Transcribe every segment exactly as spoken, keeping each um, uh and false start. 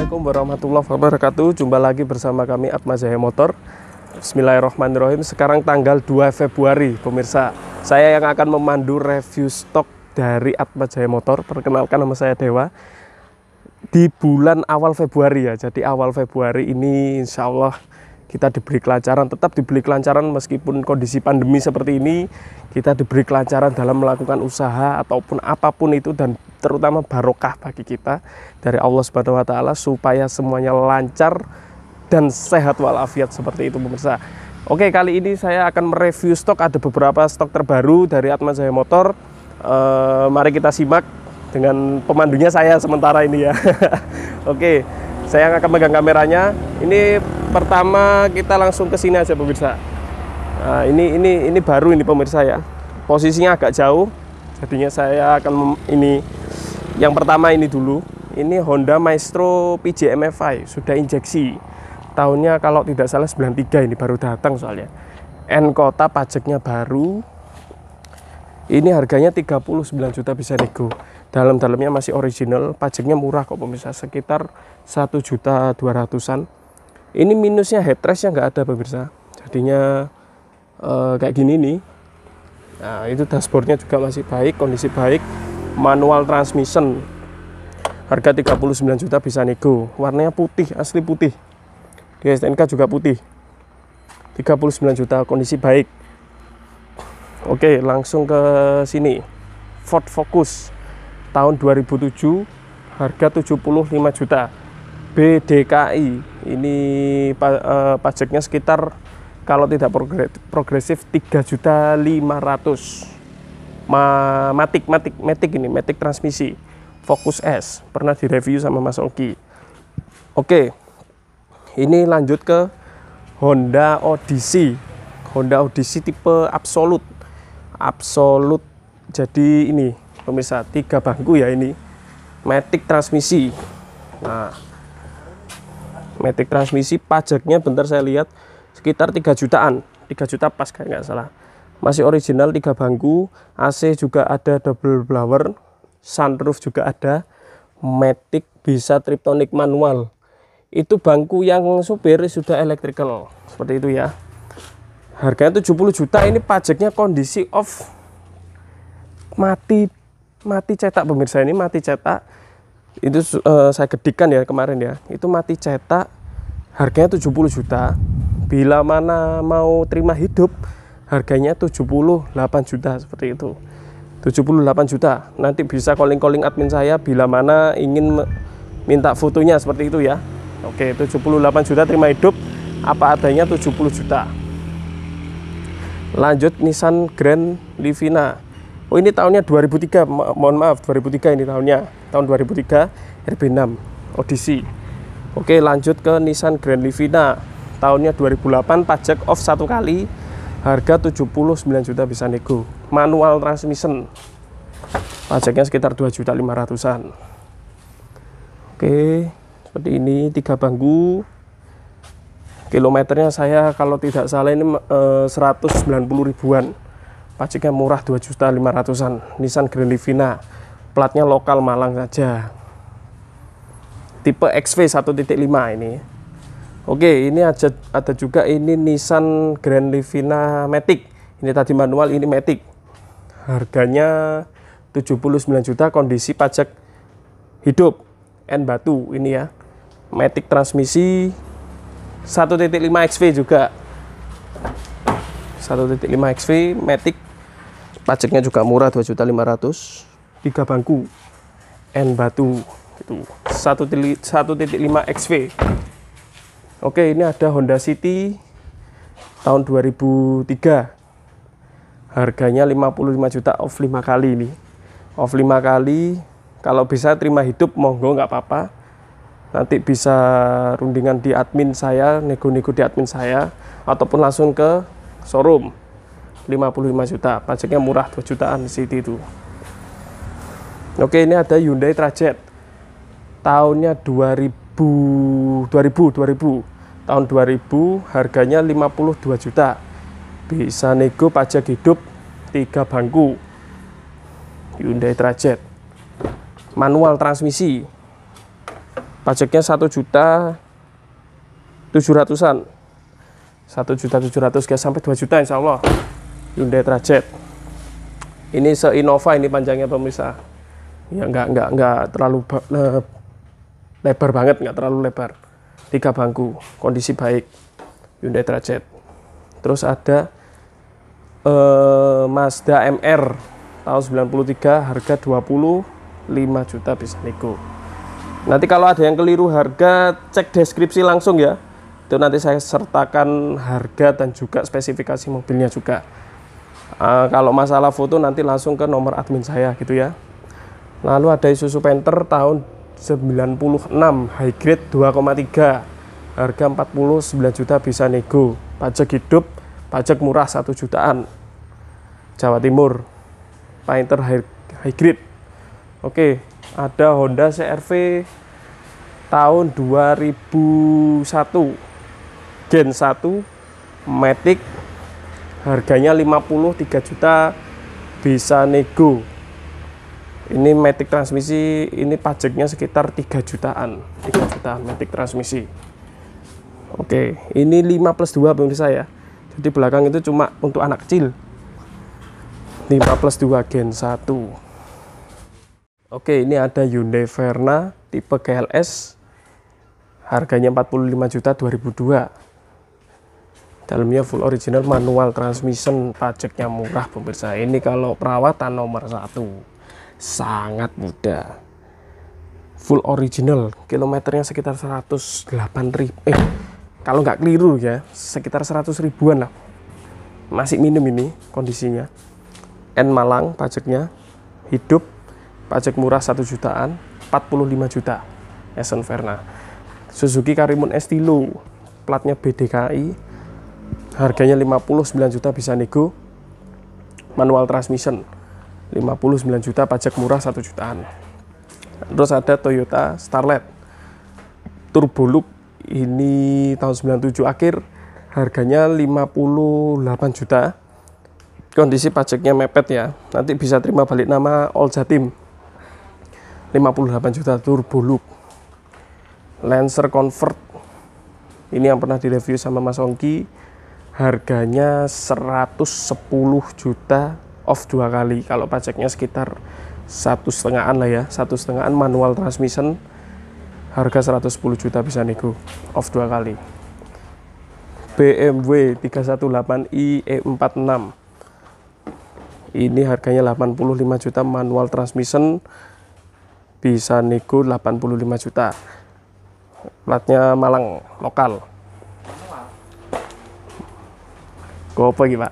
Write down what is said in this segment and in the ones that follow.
Assalamualaikum warahmatullahi wabarakatuh. Jumpa lagi bersama kami Atma Jaya Motor. Bismillahirrahmanirrahim. Sekarang tanggal dua Februari, pemirsa. Saya yang akan memandu review stok dari Atma Jaya Motor. Perkenalkan, nama saya Dewa. Di bulan awal Februari ya. Jadi awal Februari ini insya Allah kita diberi kelancaran, tetap diberi kelancaran meskipun kondisi pandemi seperti ini. Kita diberi kelancaran dalam melakukan usaha ataupun apapun itu, dan terutama barokah bagi kita dari Allah Subhanahu wa taala supaya semuanya lancar dan sehat walafiat seperti itu, pemirsa. Oke, kali ini saya akan mereview stok, ada beberapa stok terbaru dari Atma Jaya Motor. E, mari kita simak dengan pemandunya saya sementara ini ya. Oke, saya akan megang kameranya. Ini pertama kita langsung ke sini aja, pemirsa. Nah, ini ini ini baru ini, pemirsa ya. Posisinya agak jauh. Jadinya saya akan ini yang pertama ini dulu. Ini Honda Maestro P J M F I, sudah injeksi. Tahunnya kalau tidak salah sembilan tiga, ini baru datang soalnya. N kota, pajaknya baru. Ini harganya tiga puluh sembilan juta, bisa nego. Dalam-dalamnya masih original, pajaknya murah kok, pemirsa, sekitar satu juta dua ratusan. Ini minusnya headrestnya nggak ada, pemirsa. Jadinya eh, kayak gini nih. Nah, itu dashboardnya juga masih baik, kondisi baik. Manual transmission, harga tiga puluh sembilan juta, bisa nego. Warnanya putih, asli putih. Di S T N K juga putih. tiga puluh sembilan juta, kondisi baik. Oke, langsung ke sini. Ford Focus tahun dua ribu tujuh, harga tujuh puluh lima juta. B D K I, ini uh, pajaknya sekitar kalau tidak progresif tiga juta lima ratus. Ma matic matic matic ini matic transmisi Focus S, pernah direview sama Mas Oki. Oke, ini lanjut ke Honda Odyssey. Honda Odyssey tipe Absolute. Absolute, jadi ini pemirsa, tiga bangku ya, ini matic transmisi. Nah, matic transmisi, pajaknya bentar saya lihat sekitar tiga jutaan, tiga juta pas kayak nggak salah. Masih original, tiga bangku, A C juga ada double blower, sunroof juga ada, matic, bisa triptonic manual. Itu bangku yang supir sudah electrical, seperti itu ya. Harganya tujuh puluh juta, ini pajaknya kondisi off, mati mati cetak, pemirsa. Ini mati cetak. Itu uh, saya gedikan ya kemarin ya, itu mati cetak, harganya tujuh puluh juta. Bila mana mau terima hidup, harganya tujuh puluh delapan juta, seperti itu. tujuh puluh delapan juta. Nanti bisa calling-calling admin saya bila mana ingin minta fotonya, seperti itu ya. Oke, tujuh puluh delapan juta terima hidup, apa adanya, tujuh puluh juta. Lanjut Nissan Grand Livina. Oh, ini tahunnya dua ribu tiga, Mo mohon maaf, dua ribu tiga ini tahunnya. Tahun dua ribu tiga, R B enam Odyssey. Oke, lanjut ke Nissan Grand Livina. Tahunnya dua ribu delapan, pajak off satu kali. Harga tujuh puluh sembilan juta, bisa nego. Manual transmission. Pajaknya sekitar dua juta lima ratusan. Oke, seperti ini, tiga bangku. Kilometernya saya kalau tidak salah ini eh, seratus sembilan puluh ribuan. Pajaknya murah, dua juta lima ratusan. Nissan Grand Livina, platnya lokal Malang saja. Tipe X V satu titik lima ini. Oke, ini ada, ada juga ini Nissan Grand Livina Matic. Ini tadi manual, ini Matic. Harganya tujuh puluh sembilan juta, kondisi pajak hidup. N batu ini ya. Matic transmisi satu titik lima X V juga. satu titik lima X V Matic. Pajaknya juga murah, dua juta lima ratus. tiga bangku. N batu itu. satu titik lima X V. Oke, ini ada Honda City tahun dua ribu tiga. Harganya lima puluh lima juta, off lima kali ini. Off lima kali. Kalau bisa terima hidup, monggo, nggak apa-apa. Nanti bisa rundingan di admin saya, nego-nego di admin saya, ataupun langsung ke showroom. Lima puluh lima juta, pajaknya murah, dua jutaan City itu. Oke, ini ada Hyundai Trajet. Tahunnya dua ribu, dua ribu, dua ribu. Tahun dua ribu, harganya lima puluh dua juta. Bisa nego, pajak hidup, tiga bangku. Hyundai Trajet. Manual transmisi. Pajaknya satu juta tujuh ratusan. satu juta tujuh ratus guys, sampai dua juta insya Allah. Hyundai Trajet. Ini se-Innova ini panjangnya pemirsa. Ya nggak nggak nggak terlalu le lebar banget, nggak terlalu lebar. Tiga bangku, kondisi baik. Hyundai Trajet. Terus ada eh, Mazda M R tahun sembilan puluh tiga, harga dua puluh lima juta, bisa nego. Nanti kalau ada yang keliru harga, cek deskripsi langsung ya. Itu nanti saya sertakan harga dan juga spesifikasi mobilnya juga. Uh, kalau masalah foto nanti langsung ke nomor admin saya gitu ya. Lalu ada Isuzu Panther tahun sembilan puluh enam, high grade dua koma tiga, harga empat puluh sembilan juta, bisa nego. Pajak hidup, pajak murah satu jutaan. Jawa Timur, Panther high, high grade. Oke, ada Honda C R V tahun dua ribu satu, Gen satu, Matic, harganya lima puluh tiga juta, bisa nego. Ini Matic transmisi, ini pajaknya sekitar tiga jutaan, tiga jutaan Matic transmisi. Oke, ini lima plus dua pemirsa ya. Jadi belakang itu cuma untuk anak kecil. lima plus dua Gen satu. Oke, ini ada Hyundai Verna tipe G L S. Harganya empat puluh lima juta, dua ribu dua. Dalamnya full original manual transmission, pajaknya murah pemirsa. Ini kalau perawatan nomor satu. Sangat mudah. Full original, kilometernya sekitar seratus delapan ribu. Eh, kalau nggak keliru ya, sekitar seratus ribuan lah. Masih minim ini kondisinya. N Malang pajaknya, hidup, pajak murah satu jutaan, empat puluh lima juta. Esen Verna. Suzuki Karimun Estilo, platnya B D K I, harganya lima puluh sembilan juta, bisa nego. Manual transmission lima puluh sembilan juta, pajak murah satu jutaan. Terus ada Toyota Starlet Turbo Loop, ini tahun sembilan puluh tujuh akhir, harganya lima puluh delapan juta. Kondisi pajaknya mepet ya, nanti bisa terima balik nama All Jatim. lima puluh delapan juta, Turbo Loop. Lancer Convert, ini yang pernah direview sama Mas Ongki, harganya seratus sepuluh juta, off dua kali. Kalau pajaknya sekitar satu setengahan lah ya, satu setengahan, manual transmission, harga seratus sepuluh juta, bisa nego, off dua kali. B M W tiga satu delapan i E empat enam, ini harganya delapan puluh lima juta, manual transmission, bisa nego delapan puluh lima juta. Platnya Malang, lokal. Gopo iki, Pak?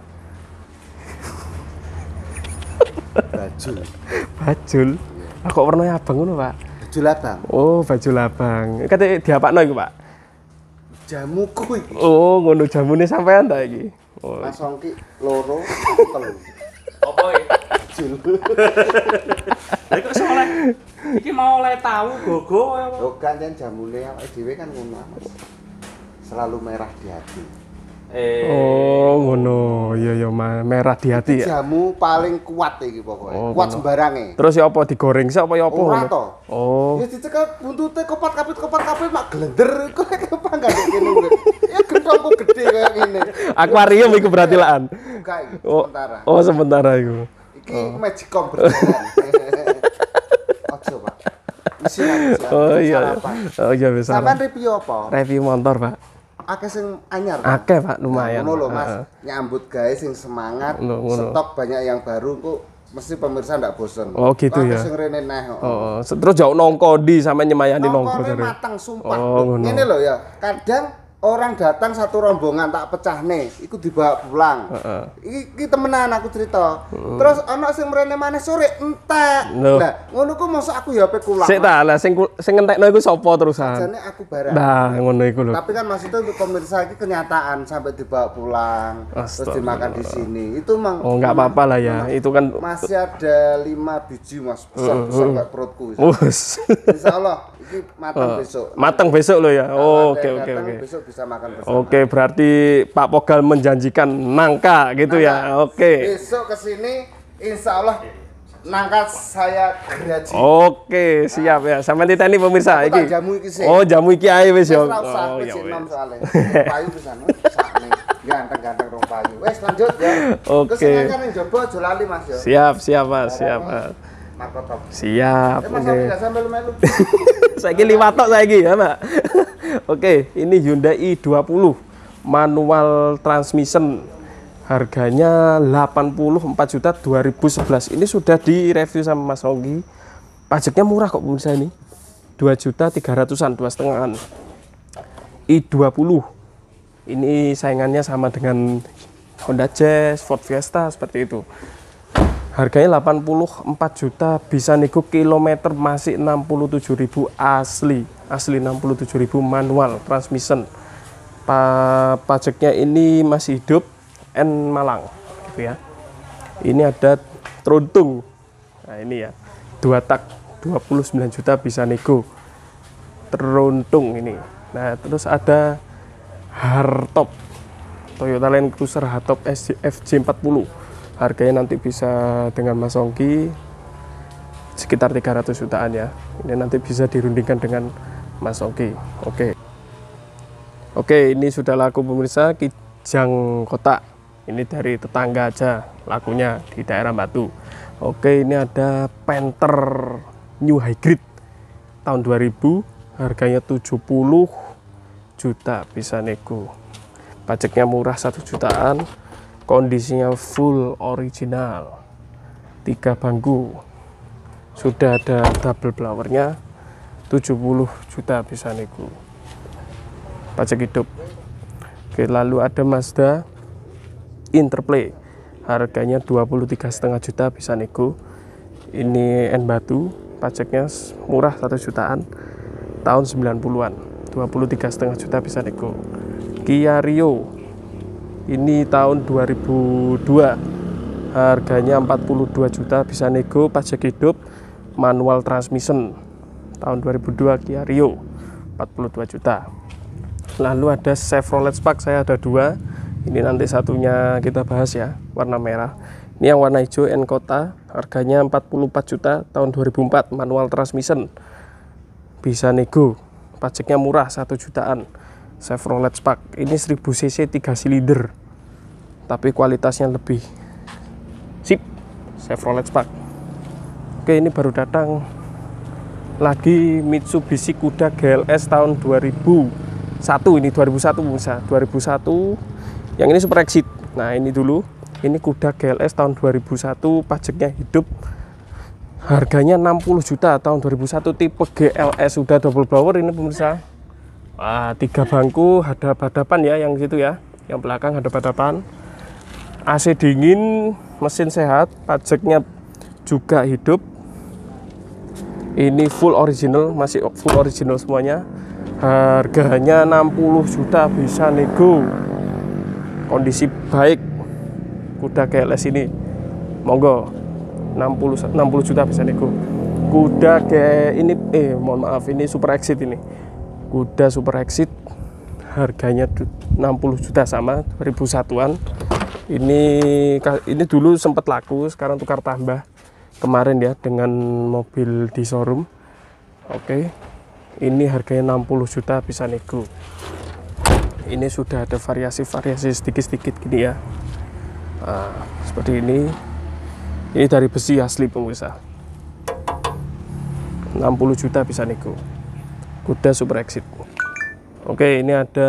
Bajul. Bajul. Aku kok warnanya abang ngono, Pak? Bajul abang. Oh, bajul abang. Kate diapakno iku, Pak? Jamuku iki. Oh, ngono jamune sampean ta iki. Oh. Mas Ongki loro, telu. Apa iki? Bajul. Lha kok iso oleh iki mau oleh tahu gogo apa? Lho gantian jamune awake dhewe kan ngono, Mas. Selalu merah di hati. Eh. Oh, ngono. Iya ya, merah di hati ya. Jamu paling kuat iki pokoknya. Oh, kuat ngono. sembarange. Terus ya apa digoreng sih apa ya apa Ora ngono? to. Oh. Ya dicekel buntute kopat-kapit kopat-kapit mak glender kok pangkat kene. Ya gentongku gede kayak ngene. Akuarium iku berarti laan. Buka iki Oh, sementara. oh sementara iku. Iki magicom berjalan. Ojo, Pak. Isi Oh iya. Oh iya bisa. Sampeyan review apa? Review motor, Pak. Akeh sing anyar. Akeh, Pak, lumayan. Ngono lho, Pak. Mas. Heeh. Nyambut gawe sing semangat. Ngono, ngono. Stok banyak yang baru kok mesti pemirsa ndak bosen. Oh, gitu Akeh ya. sing rene neh kok. Oh, terus jauh nongko di sampe nyemayani nongko Nongkrone dari. mateng sumpah. Oh, ngono. Ngene lho ya, kadang orang datang satu rombongan tak pecah nih, iku dibawa pulang. Heeh. Iki, iki temenan aku cerita. Terus ana sing mrene maneh sore entek. Loh. Lah, ngono ku mosok aku ya ape kulang. Sik ta, lah sing ku- sing ngentekno iku sapa terusan? Jane aku barang. Nah, ngono iku lho. Tapi kan maksudnya untuk pemirsa ini kenyataan sampai dibawa pulang, terus dimakan di sini. Itu mang. Oh, enggak apa-apa lah ya. Itu kan Masih ada lima biji mas besar besar kayak perutku. Us. Insya Allah ini matang besok. Matang besok lo ya. Kalau Oh, ada oke yang oke datang, oke. Besok bisa makan bersama. Oke, berarti Pak Pogal menjanjikan nangka gitu ya. Oke. Besok kesini, insya Allah nangkat saya geraji. Oke, siap ya. Sama titeni pemirsa Aku iki. tak jamu iki sih. Oh, jamu iki ae wis Wis ya. ora usah Oh, wis ya enom wis. soalnya. Payu pisan sakne. Ganteng-ganteng rong payu. Wis lanjut ya. Oke. Kesenengan ning jaba aja lali Mas ya. Siap, siap Mas, siap Mas. Makotop. Siap. Eh Mas Oke. enggak sambil melu. Saiki liwat tok saiki ya, Mbak. Oke, ini Hyundai i dua puluh manual transmission. Harganya delapan puluh empat juta dua ribu sebelas. Ini sudah direview sama Mas Onggi. Pajaknya murah kok pemirsa ini. dua juta tiga ratusan, dua setengahan. i dua puluh. Ini saingannya sama dengan Honda Jazz, Ford Fiesta seperti itu. Harganya delapan puluh empat juta, bisa nego kilometer masih enam puluh tujuh ribu asli. Asli enam puluh tujuh ribu manual transmission. Pa pajaknya ini masih hidup, N Malang gitu ya. Ini ada Trontung. Nah, ini ya. Dua tak dua puluh sembilan juta bisa nego. Trontung ini. Nah, terus ada Hardtop. Toyota Land Cruiser Hardtop F J empat puluh. Harganya nanti bisa dengan Mas Ongki sekitar tiga ratus jutaan ya. Ini nanti bisa dirundingkan dengan Mas Ongki. Oke. Oke, ini sudah laku pemirsa Kijang Kotak. Ini dari tetangga aja lakunya di daerah Batu. Oke, ini ada Panther New Hybrid tahun dua ribu, harganya tujuh puluh juta bisa nego. Pajaknya murah satu jutaan, kondisinya full original. Tiga bangku. Sudah ada double blowernya, tujuh puluh juta bisa nego. Pajak hidup. Oke, lalu ada Mazda Interplay, harganya dua puluh tiga setengah juta bisa nego. Ini N Batu, pajaknya murah satu jutaan, tahun sembilan puluhan, dua puluh tiga setengah juta bisa nego. Kia Rio, ini tahun dua ribu dua, harganya empat puluh dua juta bisa nego, pajak hidup, manual transmission, tahun dua ribu dua Kia Rio, empat puluh dua juta. Lalu ada Chevrolet Spark, saya ada dua. Ini nanti satunya kita bahas ya, warna merah. Ini yang warna hijau N Kota, harganya empat puluh empat juta, tahun dua ribu empat, manual transmission. Bisa nego, pajaknya murah satu jutaan. Chevrolet Spark, ini seribu cc tiga silinder. Tapi kualitasnya lebih sip, Chevrolet Spark. Oke, ini baru datang lagi Mitsubishi Kuda G L S tahun dua ribu satu, ini dua ribu satu bisa, dua ribu satu. Yang ini Super Exit. Nah, ini dulu. Ini Kuda G L S tahun dua ribu satu, pajaknya hidup. Harganya enam puluh juta tahun dua ribu satu, tipe G L S, sudah double blower ini pemirsa. Wah, tiga bangku, hadap-hadapan ya yang situ ya. Yang belakang hadap-hadapan. A C dingin, mesin sehat, pajaknya juga hidup. Ini full original, masih full original semuanya. Harganya enam puluh juta bisa nego. Kondisi baik Kuda G L S ini, monggo enam puluh juta bisa nego. Kuda G ini eh mohon maaf ini Super Exit ini. Kuda Super Exit harganya enam puluh juta sama dua ribu satuan. Ini ini dulu sempat laku, sekarang tukar tambah kemarin ya dengan mobil di showroom. Oke. Ini harganya enam puluh juta bisa nego. Ini sudah ada variasi-variasi sedikit-sedikit gini ya. Nah, seperti ini. Ini dari besi asli pemirsa. enam puluh juta bisa nego. Kuda Super Exit. Oke, ini ada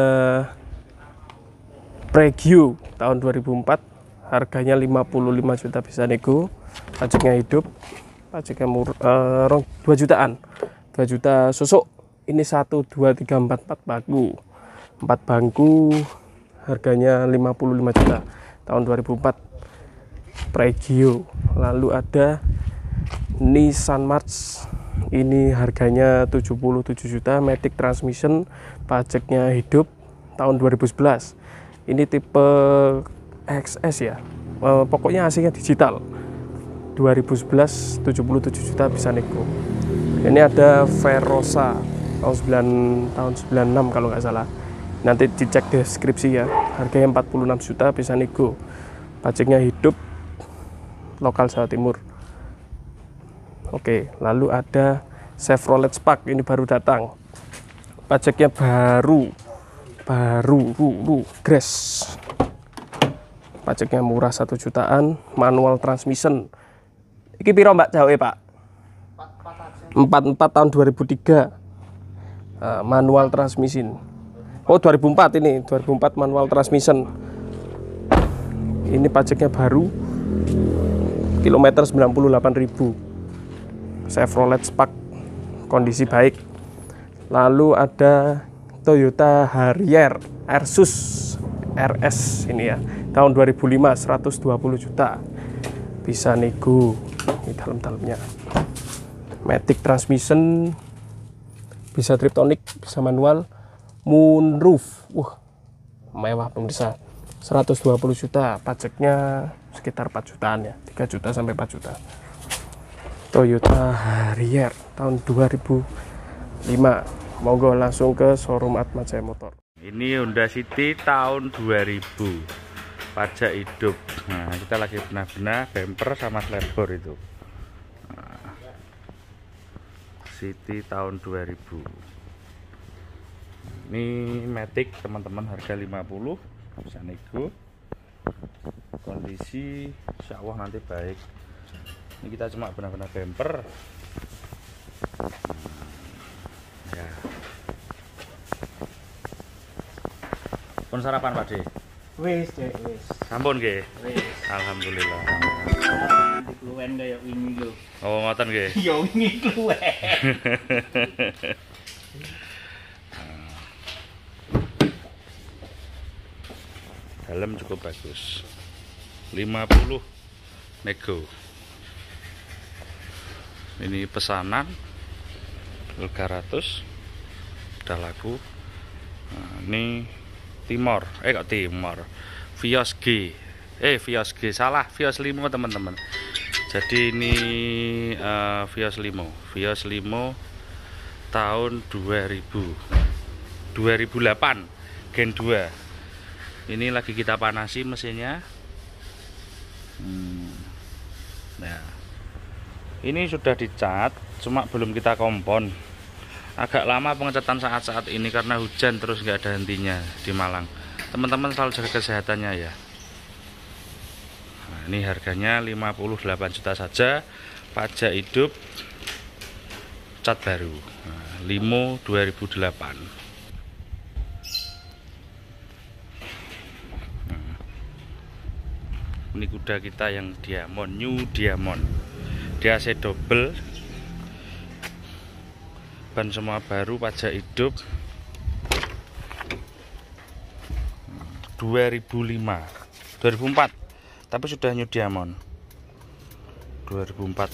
Pregio tahun dua ribu empat. Harganya lima puluh lima juta bisa nego. Pajaknya hidup. Pajaknya murah, uh, dua jutaan. dua juta sosok. Ini satu, dua, tiga, empat, empat bangku. empat bangku harganya lima puluh lima juta tahun dua ribu empat. Pregio. Lalu ada Nissan March, ini harganya tujuh puluh tujuh juta, matic transmission, pajaknya hidup, tahun dua ribu sebelas. Ini tipe X S ya, e, pokoknya A C-nya digital. dua ribu sebelas, tujuh puluh tujuh juta bisa nego. Ini ada Verosa tahun sembilan tahun sembilan puluh enam kalau nggak salah. Nanti dicek deskripsi ya. Harganya empat puluh enam juta bisa nego. Pajaknya hidup, lokal Jawa Timur. Oke, lalu ada Chevrolet Spark, ini baru datang. Pajaknya baru. Baru, ru, ru, grass. Pajaknya murah satu jutaan, manual transmission. Iki piro Mbak jauhe, Pak? empat puluh empat tahun dua ribu tiga. Nah, manual transmission. Oh, dua ribu empat ini, dua ribu empat manual transmission. Ini pajaknya baru. Kilometer sembilan puluh delapan ribu. Chevrolet Spark, kondisi baik. Lalu ada Toyota Harrier Airsus R S ini ya, tahun dua ribu lima, seratus dua puluh juta. Bisa nego. Ini dalam-dalamnya. Matic transmission, bisa Triptonic, bisa manual, moonroof. Wah, mewah pemirsa. seratus dua puluh juta, pajaknya sekitar empat jutaan ya, tiga juta sampai empat juta. Toyota Harrier tahun dua ribu lima. Monggo langsung ke showroom Atma Jaya Motor. Ini Honda City tahun dua ribu, pajak hidup. Nah, kita lagi benar-benar bumper sama slabor itu. Nah, City tahun dua ribu. Ini Matic teman-teman, harga lima puluh, bisa nego. Kondisi insya Allah nanti baik. Ini kita cuma benar-benar bumper. Ya. Pun sarapan Pak De? Wis, Cek, wis. Sampun nggih. Wis. Alhamdulillah. Kluwen kaya wingi lho. Oh, ngoten nggih. Ya wingi kluwen. Dalam cukup bagus. lima puluh nego. Ini pesanan tiga ratus udah laku. Nah, ini Timor, eh kok Timor, Vios G, eh Vios G, salah, Vios limo teman-teman. Jadi ini uh, Vios limo, Vios limo tahun dua ribu, dua ribu delapan, Gen dua. Ini lagi kita panasi mesinnya. Hmm. Nah, ini sudah dicat, cuma belum kita kompon. Agak lama pengecatan saat-saat ini karena hujan terus nggak ada hentinya di Malang. Teman-teman selalu jaga kesehatannya ya. Nah, ini harganya lima puluh delapan juta saja, pajak hidup, cat baru. Nah, limo dua ribu delapan. Nah, ini kuda kita yang Diamond, New Diamond. D A C double. Ban semua baru, pajak hidup. dua ribu lima, dua ribu empat, tapi sudah New Diamond. dua ribu empat.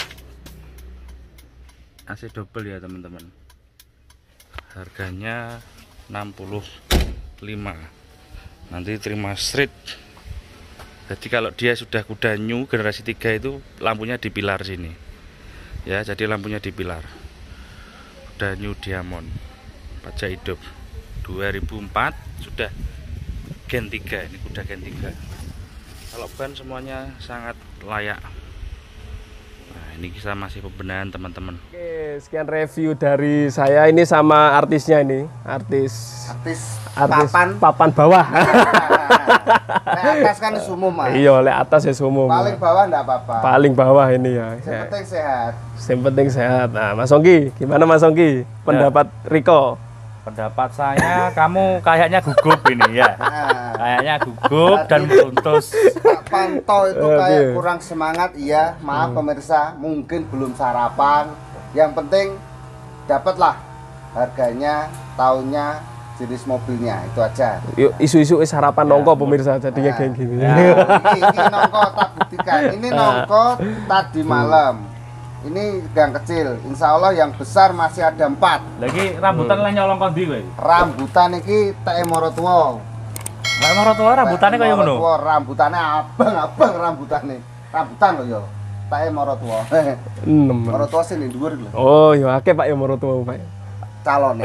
A C double ya teman-teman. Harganya enam puluh lima. Nanti terima street. Jadi kalau dia sudah kuda new generasi tiga itu lampunya di pilar sini. Ya, jadi lampunya di pilar. Udah New Diamond, pajak hidup dua ribu empat, sudah Gen tiga, ini kuda Gen tiga. Kalau ban semuanya sangat layak. Nah, ini kita masih pembenahan teman-teman. Oke, sekian review dari saya ini sama artisnya ini, artis Artis artis papan. papan bawah. Nah, atas kan umum, Mas. Iya, oleh atas ya umum. Paling bawah enggak apa-apa. Paling bawah ini ya. Yang Ya. penting sehat. Yang penting sehat. Nah, Mas Ongki, gimana Mas Ongki? Pendapat Riko? Pendapat saya kamu kayaknya gugup ini ya. Nah, Kayaknya gugup dan meluntus. Pak Panto itu Oke. kayak kurang semangat, iya. Maaf pemirsa, mungkin belum sarapan. Yang penting dapatlah harganya, tahunnya, jenis mobilnya, itu aja. Yuk isu-isu wis sarapan nongko pemirsa jadinya kayak gini. Nah, ini, ini nongko tak buktikan. Ini nongko tadi malam. Ini gang kecil. Insya Allah yang besar masih ada empat. Lagi rambutan lah nyolong kondi kowe. Rambutan iki teke moro tuwa. Lah moro tuwa rambutane kaya ngono. Tuwa rambutane abang-abang rambutane. Rambutan lho ya. Teke moro tuwa. Enem. Moro tuwa sing dhuwur lho. Oh, ya akeh Pak ya moro tuwa Pak. Calon.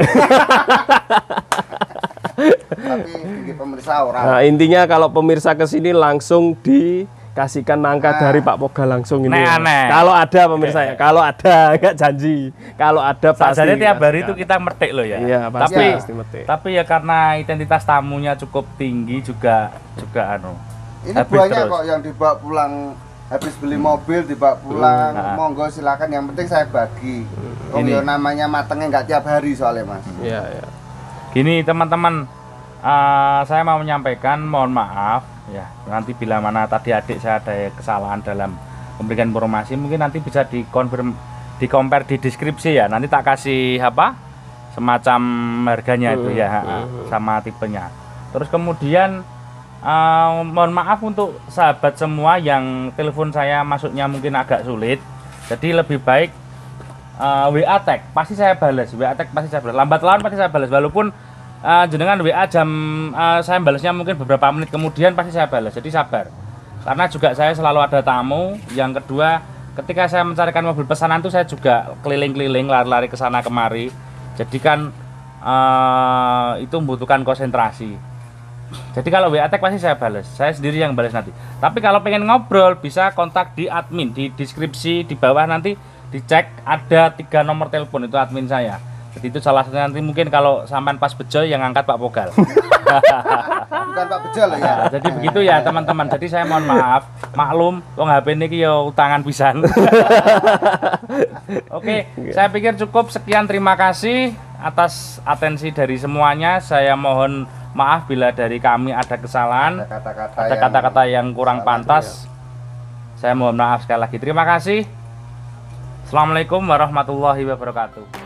Tapi iki pemirsa ora. Nah, intinya kalau pemirsa ke sini langsung di kasihkan nangka Nah. dari Pak Pogal langsung ini. Nek ya. aneh. Kalau ada pemirsa ya, kalau ada nggak janji. Kalau ada pasti. Sajane tiap hari kasihkan. itu kita metik loh ya. Iya, pasti, tapi pasti metik. tapi ya karena identitas tamunya cukup tinggi juga juga anu. Ini habis banyak terus. kok yang dibawa pulang habis beli mobil dibawa pulang. Hmm. Monggo silakan, yang penting saya bagi. Oh Ini. ya namanya matengnya nggak tiap hari soalnya Mas. Iya, iya. Gini teman-teman, eh, saya mau menyampaikan mohon maaf ya, nanti bila mana tadi adik saya ada kesalahan dalam memberikan informasi, mungkin nanti bisa dikonfirm di compare di deskripsi ya, nanti tak kasih apa semacam harganya itu ya, sama tipenya. Terus kemudian eh, mohon maaf untuk sahabat semua yang telepon saya masuknya mungkin agak sulit, jadi lebih baik Uh, W A tag pasti saya balas, W A tag pasti saya balas, lambat laun pasti saya balas, walaupun uh, jenengan W A jam uh, saya balasnya mungkin beberapa menit kemudian pasti saya balas, jadi sabar, karena juga saya selalu ada tamu. Yang kedua, ketika saya mencarikan mobil pesanan itu saya juga keliling-keliling, lari-lari ke sana kemari, jadi kan uh, itu membutuhkan konsentrasi. Jadi kalau W A tag pasti saya balas, saya sendiri yang balas nanti. Tapi kalau pengen ngobrol bisa kontak di admin, di deskripsi di bawah nanti dicek ada tiga nomor telepon, itu admin saya. Jadi itu salah satu, nanti mungkin kalau sampean pas bejo yang ngangkat Pak Pogal. Bukan Pak Bejo loh ya. Nah, jadi begitu ya teman-teman. Jadi saya mohon maaf, maklum wong H P niki ya utangan pisan. Oke, saya pikir cukup sekian, terima kasih atas atensi dari semuanya. Saya mohon maaf bila dari kami ada kesalahan, Ada kata-kata ada yang kata-kata yang kurang salah, pantas. Saya mohon maaf sekali lagi. Terima kasih. Assalamualaikum warahmatullahi wabarakatuh.